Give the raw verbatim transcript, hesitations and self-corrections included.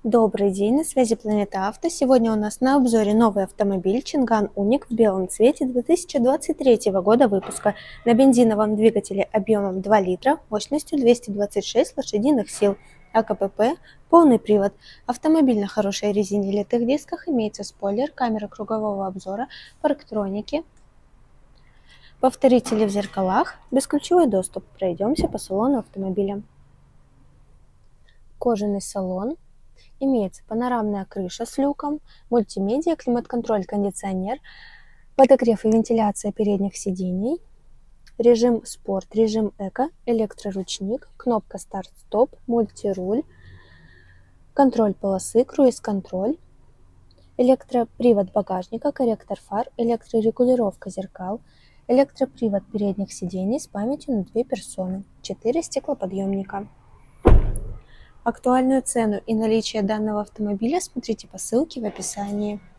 Добрый день, на связи Планета Авто. Сегодня у нас на обзоре новый автомобиль Чинган Уник в белом цвете две тысячи двадцать третьего года выпуска на бензиновом двигателе объемом два литра, мощностью двести двадцать шесть лошадиных сил, АКПП, полный привод. Автомобиль на хорошей резине, литых дисках, имеется спойлер, камера кругового обзора, парктроники, повторители в зеркалах, бесключевой доступ. Пройдемся по салону автомобиля. Кожаный салон. Имеется панорамная крыша с люком, мультимедиа, климат-контроль, кондиционер, подогрев и вентиляция передних сидений, режим спорт, режим эко, электроручник, кнопка старт-стоп, мультируль, контроль полосы, круиз-контроль, электропривод багажника, корректор фар, электрорегулировка зеркал, электропривод передних сидений с памятью на две персоны, четыре стеклоподъемника. Актуальную цену и наличие данного автомобиля смотрите по ссылке в описании.